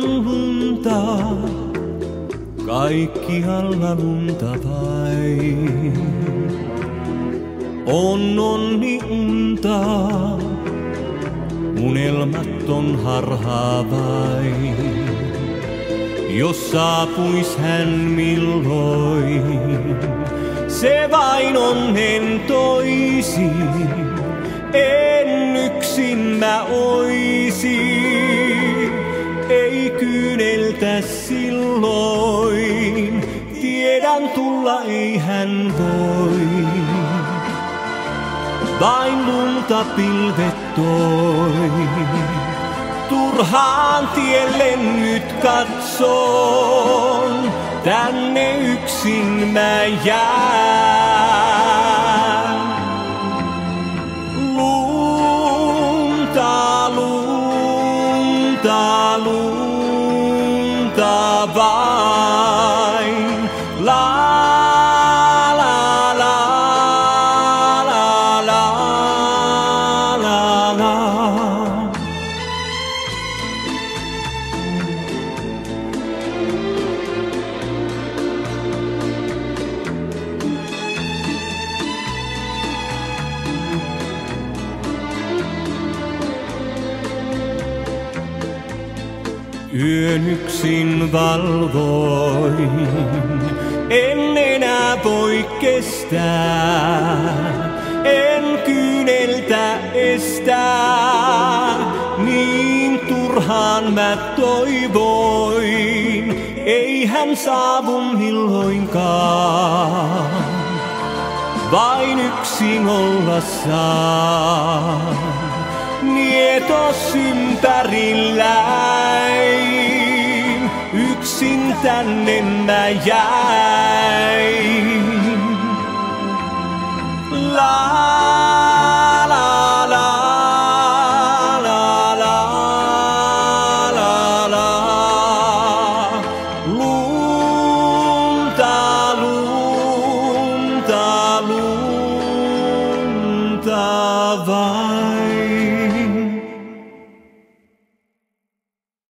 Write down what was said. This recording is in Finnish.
ilman lunta, kaikkialla lunta vain. On onni unta, unelmaton harhaa vain. Jos saapuis hän milloin, se vain onnen toisi. En yksin mä oisin, ei kyyneltä silloin. Tiedän tulla ei hän voi, vain lunta pilvet toi. Turhaan tielle nyt katson, tänne yksin mä jään. Lunta, lunta, lunta vain. La, la, la, la, la, la, la. Yön yksin valvoin, en enää voi kestää, en kyyneltä estää. Niin turhaan mä toivoin, ei hän saavu milloinkaan, vain yksin olla saan. Mietos ympärilläin, yksin tänne mä jäin. La